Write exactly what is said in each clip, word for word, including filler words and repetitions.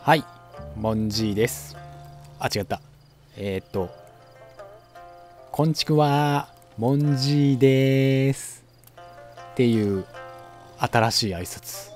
はい、モンジーです。あ、違った。えー、っと、こんちくわー、モンジーでーす。っていう新しい挨拶。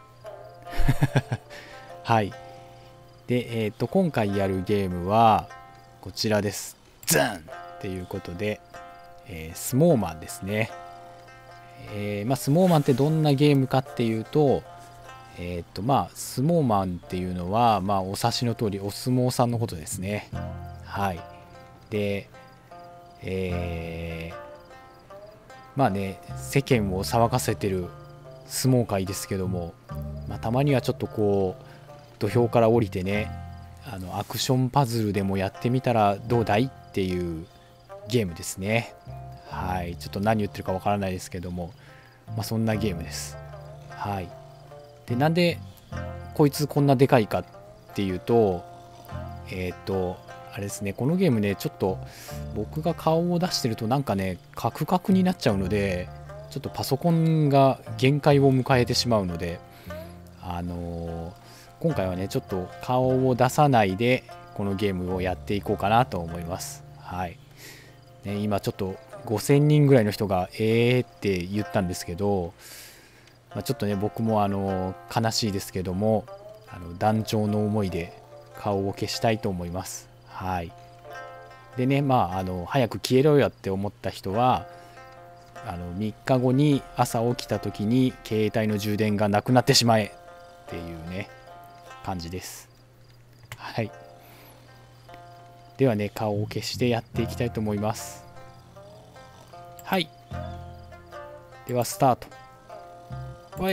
はい。で、えー、っと、今回やるゲームは、こちらです。ザンっていうことで、えー、スモーマンですね。えー、まあ、スモーマンってどんなゲームかっていうと、えー、っと、まあ、スモーマンっていうのは、まあ、お察しの通り、お相撲さんのことですね。はい。で、えー、まあね、世間を騒がせてる相撲界ですけども、まあ、たまにはちょっとこう土俵から降りてね、あのアクションパズルでもやってみたらどうだいっていうゲームですね。はい、ちょっと何言ってるかわからないですけども、まあ、そんなゲームです。はい。で、なんでこいつこんなでかいかっていうと、えっとあれですね、このゲームね、ちょっと僕が顔を出してるとなんかね、カクカクになっちゃうので、ちょっとパソコンが限界を迎えてしまうので、あのー今回はね、ちょっと顔を出さないで、このゲームをやっていこうかなと思います。はい。ね、今ちょっとごせんにんぐらいの人が、えーって言ったんですけど、まあ、ちょっとね、僕もあのー悲しいですけども、あの断腸の思いで顔を消したいと思います。はい。でね、まあ、あの早く消えろよって思った人は、あのみっかごに朝起きた時に携帯の充電がなくなってしまえっていうね、感じです。はい。ではね、顔を消してやっていきたいと思います。はい。では、スタート。はい。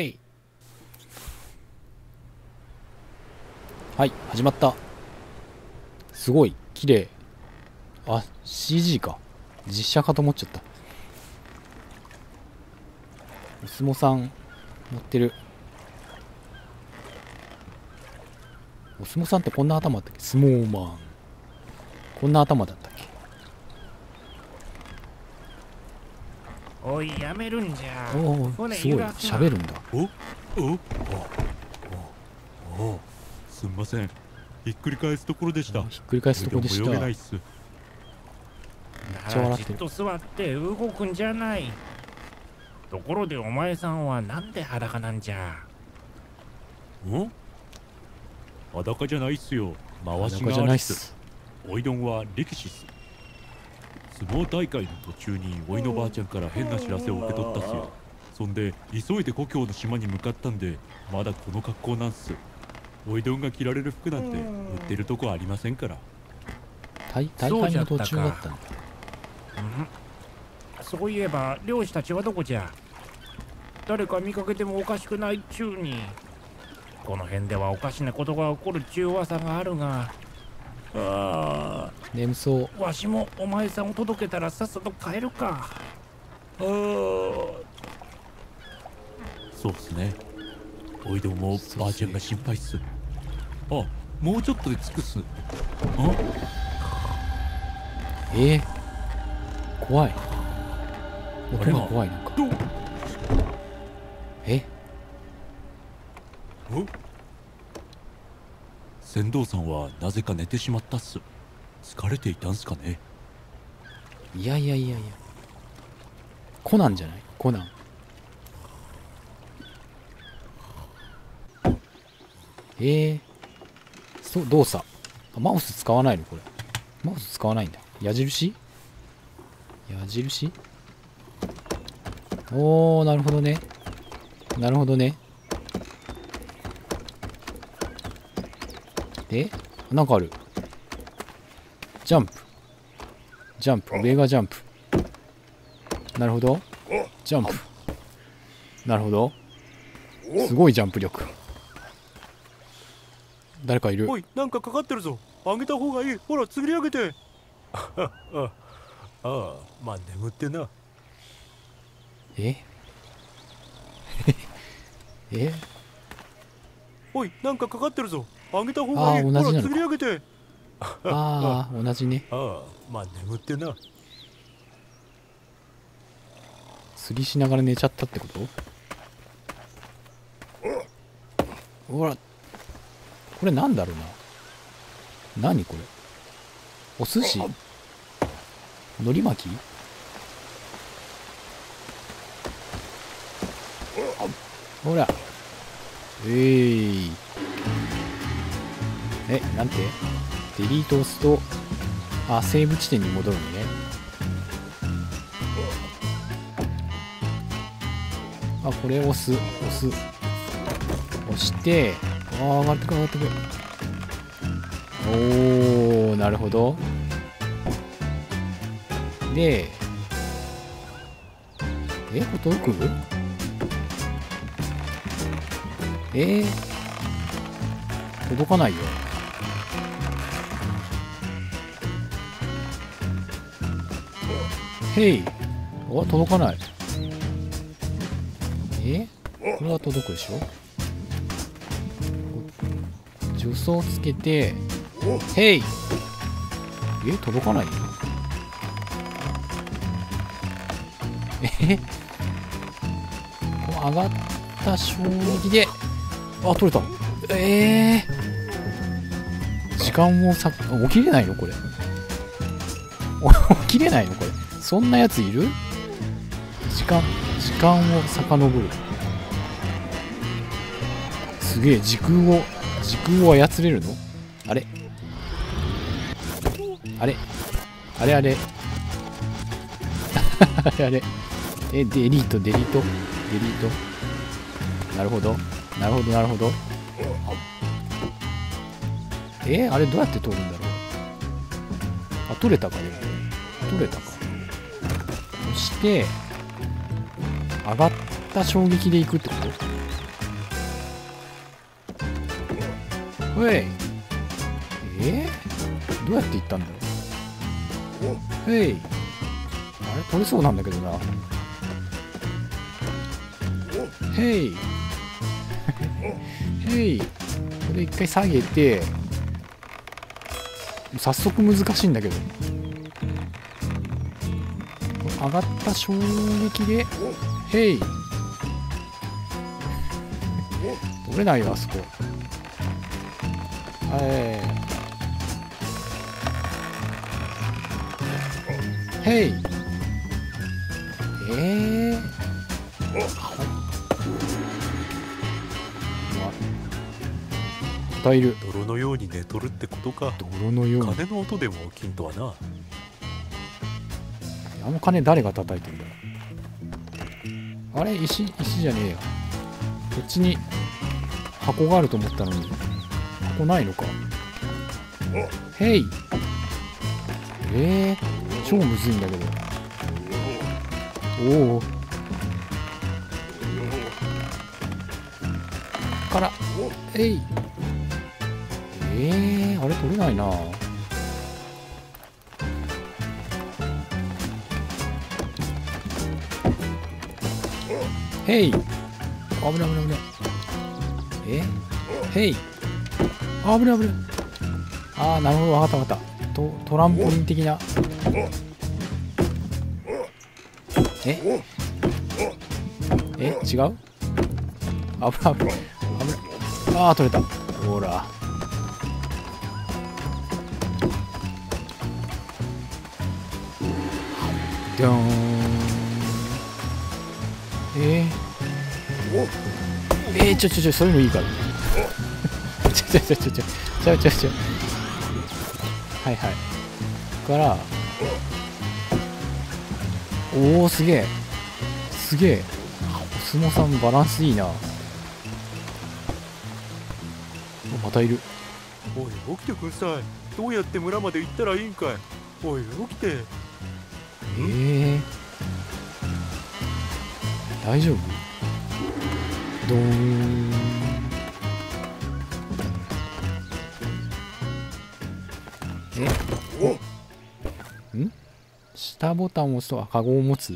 はい、始まった。すごい、綺麗。あ、シージー か。実写かと思っちゃった。お相撲さん乗ってる。お相撲さんってこんな頭だったっけ？相撲マン。こんな頭だったっけ？ おい、やめるんじゃ。 おお、 船すごい、 揺らすな。 喋るんだ。 おおおおおすんません。ひっくり返すところでした。 ひっくり返すところでした。めっ泳げないっす。 ちゃ笑ってる。 じっと座って動くんじゃない。ところでお前さんはなんで裸なんじゃ。 ん裸じゃないっすよ。回し裸じゃがありっす。 ないっす。 おいどんは力士っす。相撲大会の途中においのばあちゃんから変な知らせを受け取ったっすよ。そんで急いで故郷の島に向かったんで、まだこの格好なんす。おいどんが着られる服なんて売ってるとこありませんから。 大大会の途中だったんだ。 うん、そういえば漁師たちはどこじゃ。誰か見かけてもおかしくないっちゅうに。この辺ではおかしなことが起こるっちゅう噂があるが。ああ、 眠そう。 わしもお前さんを届けたらさっさと帰るか。ああ、 そうっすね。おいどんもばあちゃんが心配っす。あ、もうちょっとで着くっす。あ、 えー、怖い。音が怖い。なんかえお船頭さんはなぜか寝てしまったっす。疲れていたんすかね。 いやいやいやいや、コナンじゃない？コナン。えー、そう動作。あ、マウス使わないのこれ。マウス使わないんだ。矢印？矢印？おー、なるほどね。なるほどね。で、なんかある。ジャンプ。ジャンプ。上がジャンプ。なるほど。ジャンプ。なるほど。すごいジャンプ力。誰かいる。 おい、なんかかかってるぞ。あげた方がいい。ほら、釣り上げて。ああ、ああ、まあ眠ってな。 ええおい、なんかかかってるぞ。あげた方がいい。 あー同じなのかほら、釣り上げて。 ああ、同じね。 ああ、まあ眠ってな。 釣りしながら寝ちゃったってこと？ほら、 これなんだろうな。何これ。お寿司？海苔巻き？ほら。えーい。え、なんて？デリート押すと、あ、セーブ地点に戻るのね。あ、これ押す、押す。押して、あー、上がってく、上がってく。おー、なるほど。で、え、これ届く？えー、届かないよ。へい。お、届かない。え、これは届くでしょ。助走つけて、へい。え、届かないよ。え、こう上がった衝撃で、あ、取れた。えー、時間をさ、起きれないのこれ。起きれないのこれ。そんなやついる？時間、時間を遡る。すげえ、時空を、時空を操れるの？あれあれあれあれあれあれえ、デリート、デリート、デリート。なるほど。なるほど、なるほど。えー、あれどうやって通るんだろう。あ、取れたかね。取れたか。そして、上がった衝撃で行くってこと？ほい。えー、どうやって行ったんだろう。へい。あれ取れそうなんだけどな。へい。へい。これ一回下げて、早速難しいんだけど。上がった衝撃で、へい。取れないよ、あそこ。はい。へい。えー。与える。 泥のように寝とるってことか。 泥のように。 鐘の音でも起きんとはな。 あの鐘誰が叩いてんだろう。あれ石、石じゃねえよ。こっちに箱があると思ったのに箱ないのか。へい。えー、超むずいんだけど。おお。からえい。えー、あれ取れないな。へい。危ない危ない危ない。えへい。あ、危ない危ない。ああ、なるほど、わかったわかった。トトランポリン的な。ええ違う？危ない危ない。危ない。ああ、取れた。ほら。ドーン。えー、えー、ちょちょちょ、それもいいから。ちょちょちょちょちょちょちょちょ。はいはい。から、おお、すげえ。すげえ。お相撲さんバランスいいな。またいる。 おい、起きてくんさい。どうやって村まで行ったらいいんかい。おい、起きて。 えー、大丈夫？どーん。えん下ボタンを押すと、あ、カゴを持つ。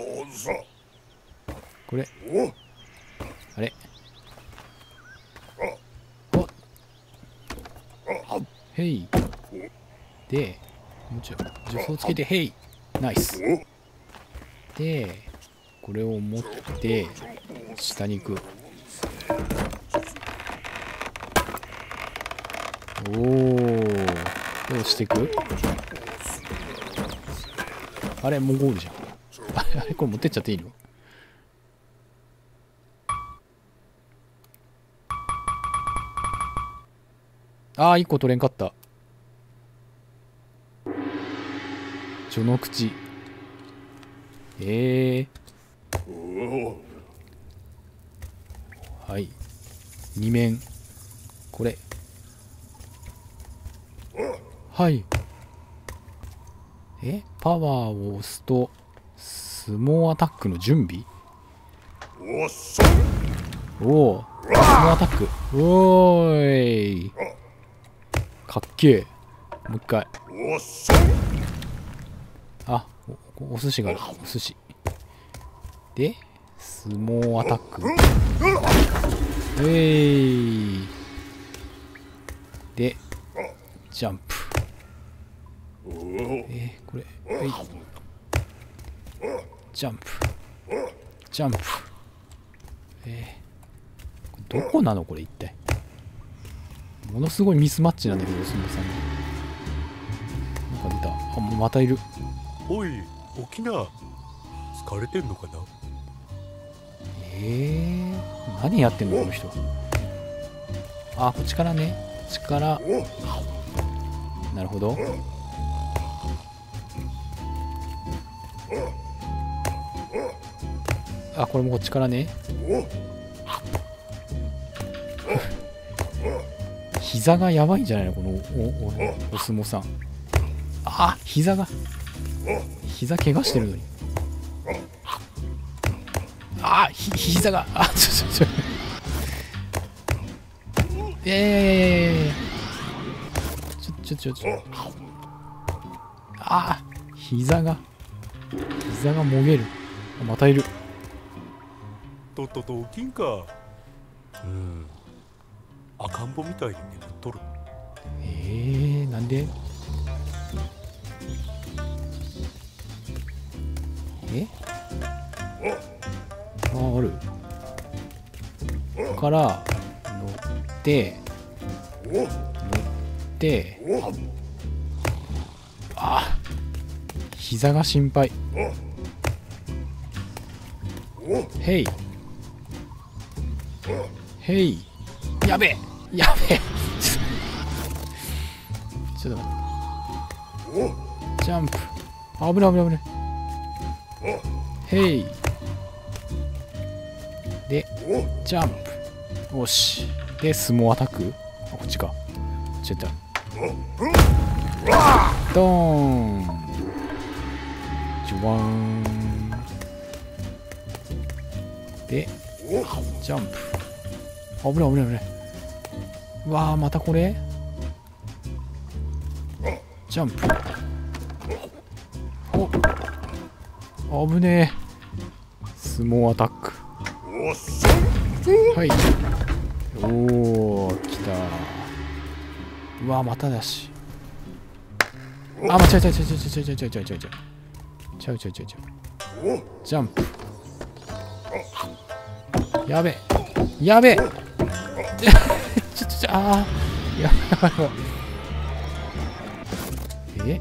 これ。あれおへい。で、もうちょい。助走つけて、へい。ナイス。で、これを持って、下に行く。 おお、どうしていく？あれもうゴールじゃん。あれあれこれ持ってっちゃっていいの？ああ、いっこ取れんかった。序の口。ええー。はい。に面。これ。はい。え、パワーを押すと相撲アタックの準備？おお、相撲アタック。おーい。かっけえ。もう一回。あ、お、お寿司がある。お寿司。で、相撲アタック。えい。で、ジャンプ。えー、これ、はい。ジャンプ。ジャンプ。えー、どこなのこれ一体。ものすごいミスマッチなんだけど、お相撲さんが。なんか出た。あ、もうまたいる。 おい、起きな。疲れてんのかな。 えー、何やってんのこの人。あ、こっちからね。こっちから。なるほど。あ、これもこっちからね。膝がやばいんじゃないのこのおおお相撲さん。あ、膝が膝怪我してるのに。あ、ひ膝があちょちょちょいやいやいやいやいやちょちょちょちょあ、膝が膝がもげる。あ、またいる。 とっとと起きんか。うん、赤ん坊みたいに眠っとる。 えー、なんで？え？あ、ある。ここから乗って乗ってあ、膝が心配。へいへい、やべえやべえちょっと待って。ジャンプ。あ、危ない危ない危ない。へいでジャンプ。よし。で相撲アタック。あ、こっちか。ちょっとドーン。ジュワーンでジャンプ。危ない危ない危ない。うわー、またこれジャンプ。お、危ねえ。相撲アタック。はい。おー、来た。うわー、まただし。あ、ま、ちゃうちゃうちゃうちゃうちゃうちゃうちゃうちゃうちゃうちゃうちゃうちゃうちゃうちゃう。ジャンプ。やべえやべえちょちょちょ、あー、やばいやばい。え、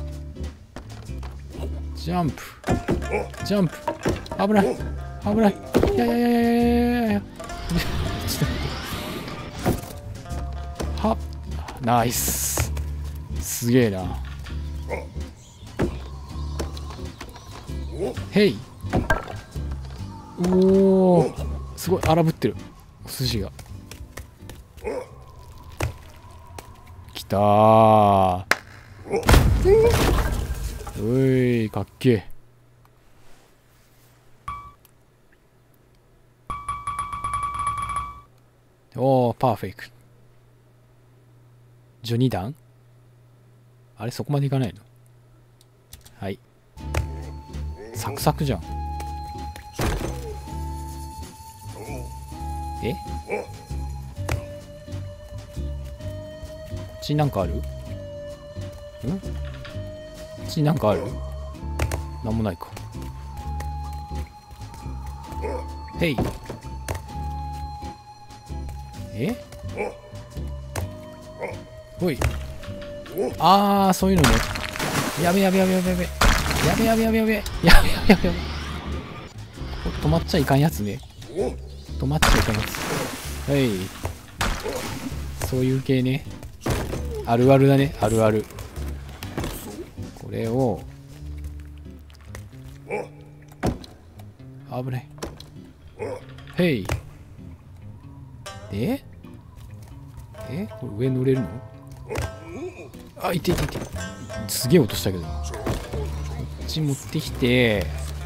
ジャンプジャンプ。危ない危ない。いやいやいやいやいやいやちょっと待って。はっ、ナイス。すげえな。へい。おお、すごい荒ぶってるお寿司が。きたー。おい、かっけえ。おお、パーフェクト。じゅうに段あれ、そこまでいかないの？はい。サクサクじゃん。え？こっちになんかある？ん？こっちになんかある？なんもないか。へい。え？ おい。あー、そういうのね。やべやべやべやべやべ。やべやべやべやべ。やべやべやべやべ。止まっちゃいかんやつね。止まっちゃいかんやつ。はい。そういう系ね。あるあるだね。あるある。これを。危ない。へい。でえこれ上乗れるの？あ、いていていて。すげえ落としたけど。こっち持ってきて。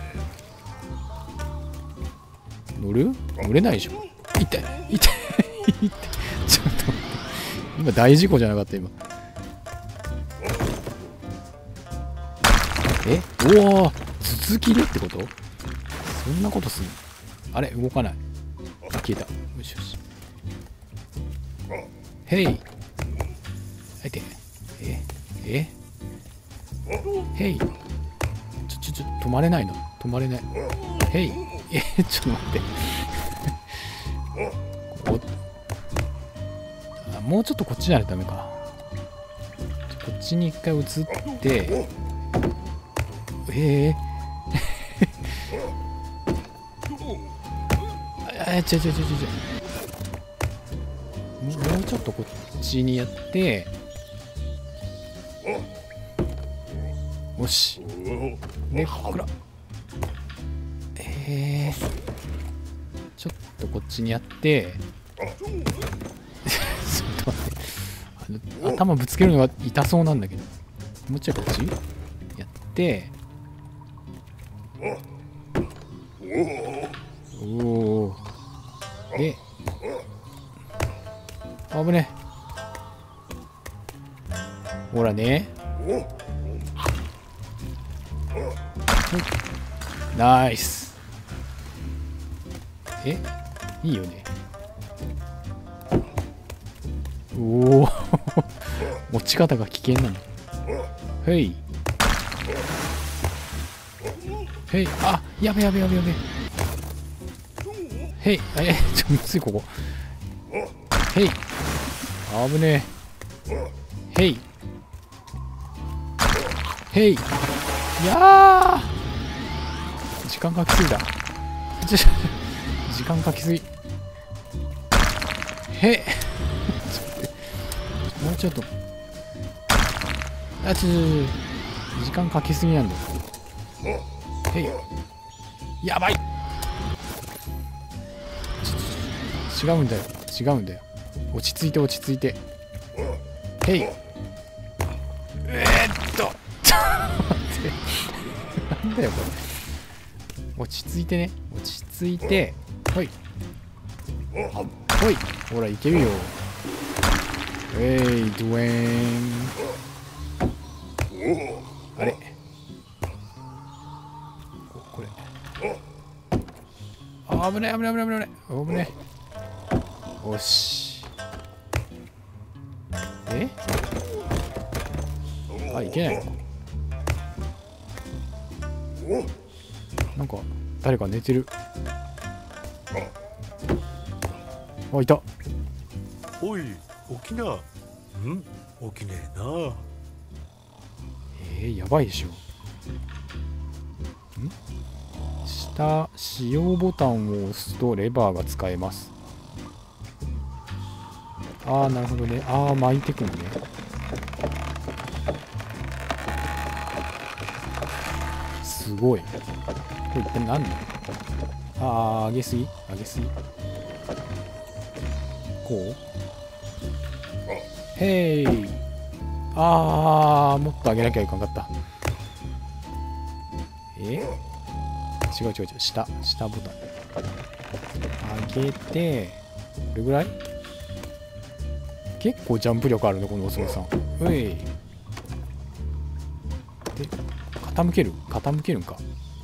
乗る？乗れないでしょ。痛い痛い痛い。ちょっと待って。今大事故じゃなかった今。えおお続きでってこと？そんなことすんの？あれ動かない。あ、消えた。よしよし。へい。あいて。ええへい。ちょちょちょ止まれないの。止まれない。へい。えちょっと待って。こあもうちょっとこっちじゃないとダメか。こっちに一回移って。ええあ、ちょちょちょちょちょ。もうちょっとこっちにやって。よし。で、ここら。えー、ちょっとこっちにやって。ちょっと待って。あの頭ぶつけるのが痛そうなんだけど。もうちょいこっちやって。おお。で。危ね。ほらね。ナイス。えいいよね。おお持ち方が危険なの。へいへい。あ、やべやべやべやべ。へい。えちょむずいここ。へい。あぶねえ。へいへい。いやー時間かきすぎだ。ちょ時間かきすぎ。へいもうちょっと。あちょちょちょ時間かけすぎなんだよ。へい。やばい。違うんだよ違うんだよ。落ち着いて落ち着いて。へい。えー、っとちょっと待ってなんだよこれ。落ち着いてね。落ち着いて。ほいほい。ほらいけるよ。えいドゥエーン。あれこれあ危ない危ない危ない危ない危ない。よし。えあいけないの。なんか誰か寝てる。あいた。 おい起きな。ん起きねえな。 えー、やばいでしょ。ん下使用ボタンを押すとレバーが使えます。ああなるほどね。ああ巻いてくのね。すごい。これ一体何だ。ああ上げすぎ上げすぎ。こうへい。あーもっと上げなきゃいかんかった。え違う違う違う下下ボタン上げてこれぐらい。結構ジャンプ力あるねこのお相撲さん。ういで傾ける傾けるんか。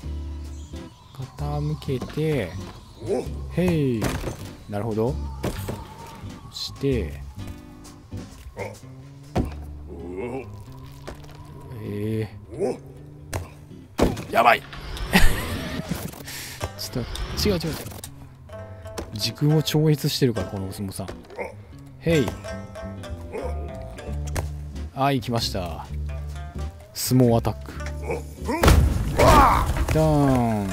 傾けてへい。なるほど。してえー、やばいちょっと違う違う違う。時空を超越してるからこのお相撲さん。へいはい、行きました。相撲アタック。ダーン。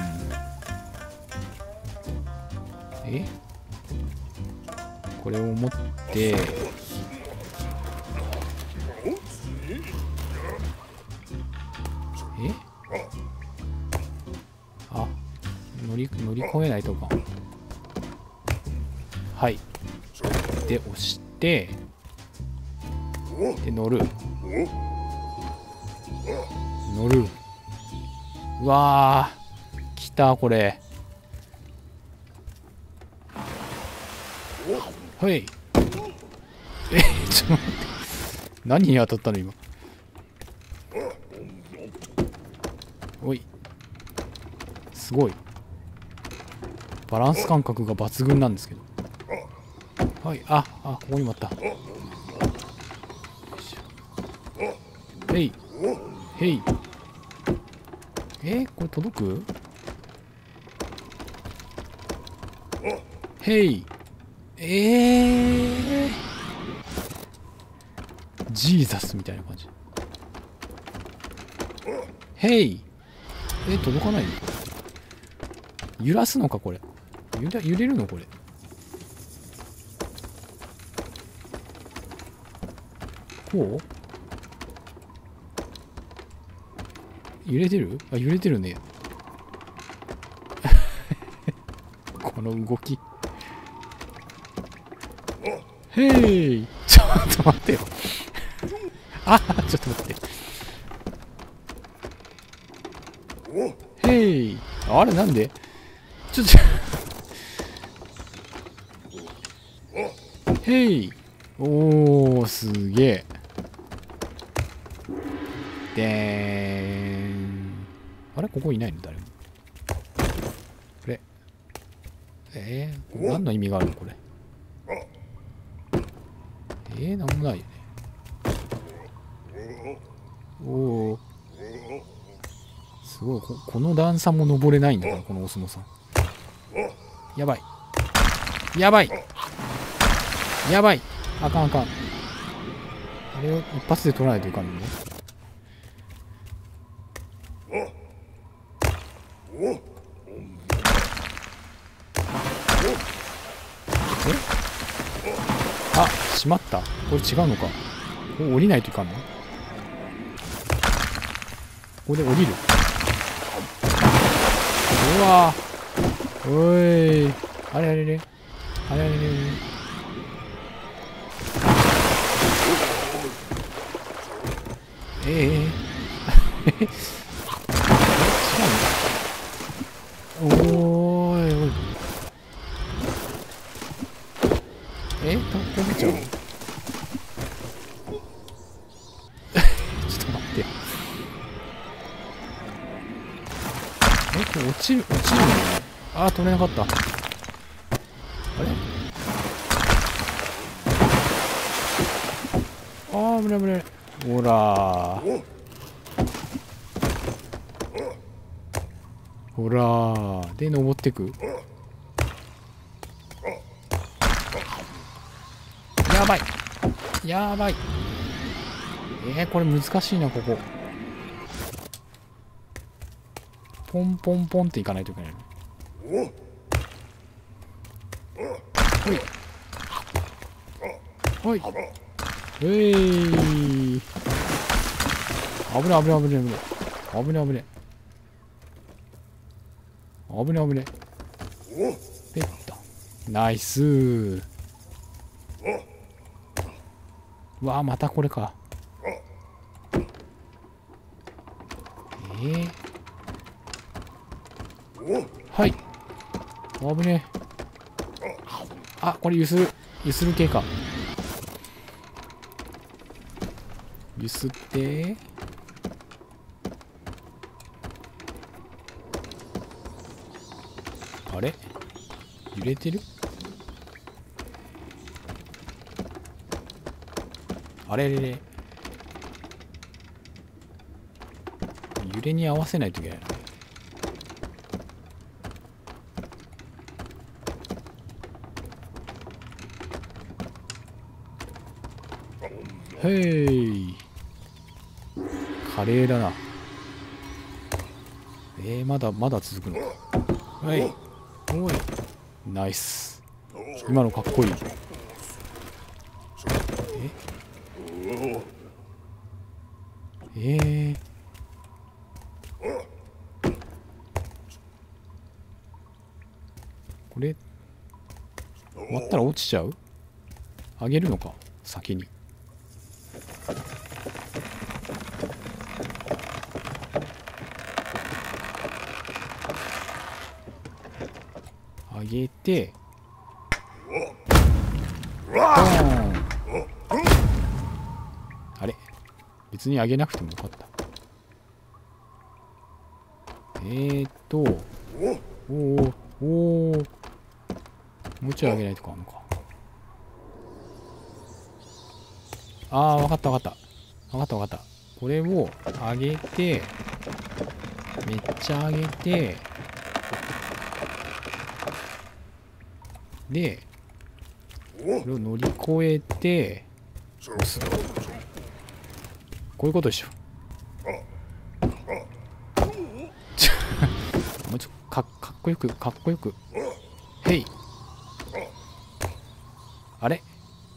え、これを持ってえあ、乗り乗り越えないとか。はい。で押してで乗る乗る。うわー、来たこれ。はい。え、ちょっと待って。何に当たったの今。おい。すごい。バランス感覚が抜群なんですけど。はい。あ、あ、ここにもあった。へい。へい。えー、これ届く？へい。えー、ジーザスみたいな感じ。へい。えー、届かないの？揺らすのかこれ。揺れ、揺れるのこれ。こう？揺れてる？あ、揺れてるね。この動き。へい。ちょっと待ってよ。あ、ちょっと待って。へい。あれなんで？ちょっと。へい。おー、すげえ。でーん。あれここいないの誰も。これ。えー、何の意味があるのこれ。えー、なんもないよね。おお。すごいこ、この段差も登れないんだから、このお相撲さん。やばい。やばい。やばい。あかんあかん。あれを一発で取らないといかんのね。え？あ、しまった。これ違うのか。これ降りないといかんの？ここで降りる。うわー。おい。あれあれれ。あれあれれ。ええー。違うの？おーいおい。えー、とこげちゃうの？ちょっと待ってよ。え、これ落ちる、落ちるのね。あー、取れなかった。あれ？あー、危ない危ない。ほらー。ほらー。で、登ってく。やばい。やばい。えー、これ難しいな、ここ。ポンポンポンっていかないといけない。ほい。ほい。えい。危ない危ない危ない危ない。危ない危ない。危ない危ない。ペッタ。ナイスー。うわあ、またこれか。えー、はい。危ねえ。あ、これゆする。ゆする系か。ゆすって。あれ揺れてる？あれれれ。揺れに合わせないといけないな。へい。 華麗だな。えー、まだまだ続くのか。はい。おい。ナイス。今のかっこいい。ええー、これ割ったら落ちちゃう？あげるのか先に。あげてドーン。あれ別にあげなくてもよかった。えーっとおおおお、もうちょいあげないとかあるのか。ああ、分かった分かった分かった分かった。これを上げて、めっちゃ上げて、でこれを乗り越えて押す。こういうことでしょ。もうちょっとかかっこよくかっこよく。へい。あれ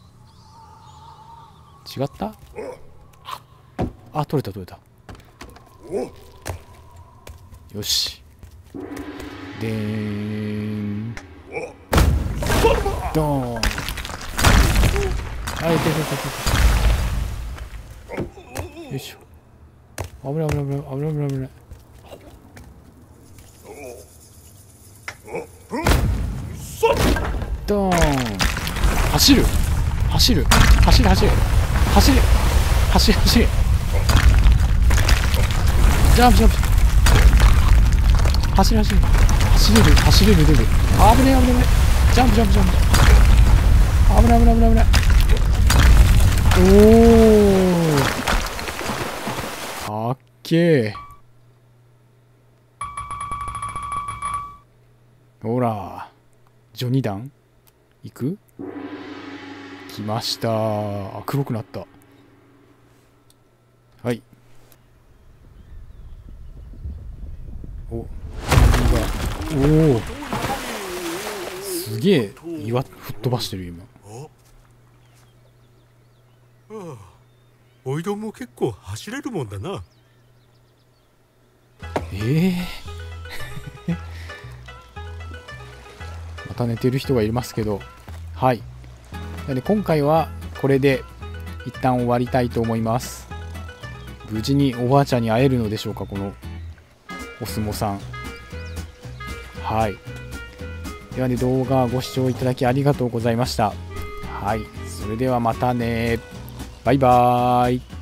違った？あ、取れた取れた。よし。でーん。ドーン。あ、いてててて。よいしょ。危ない危ない危ない危ない危ない危ない。ドーン。走る走る走る走る走る走る走る。ジャンプジャンプ。走る走る走れる走れる出る。あ、危ねえ危ねえ危ねえ。ジャンプジャンプジャンプ。危ない危ない危ない危ない。おお、かっけえ。ほらジョニダン行く？来ました。あ、黒くなった。はい。お、おお、すげえ岩吹っ飛ばしてる今。 ああ、おいどんも結構走れるもんだな。 ええー、また寝てる人がいますけど、はい。なので今回はこれで一旦終わりたいと思います。無事におばあちゃんに会えるのでしょうか、このお相撲さん。はい。ではね、動画ご視聴いただきありがとうございました。はい。それではまたね。バイバーイ。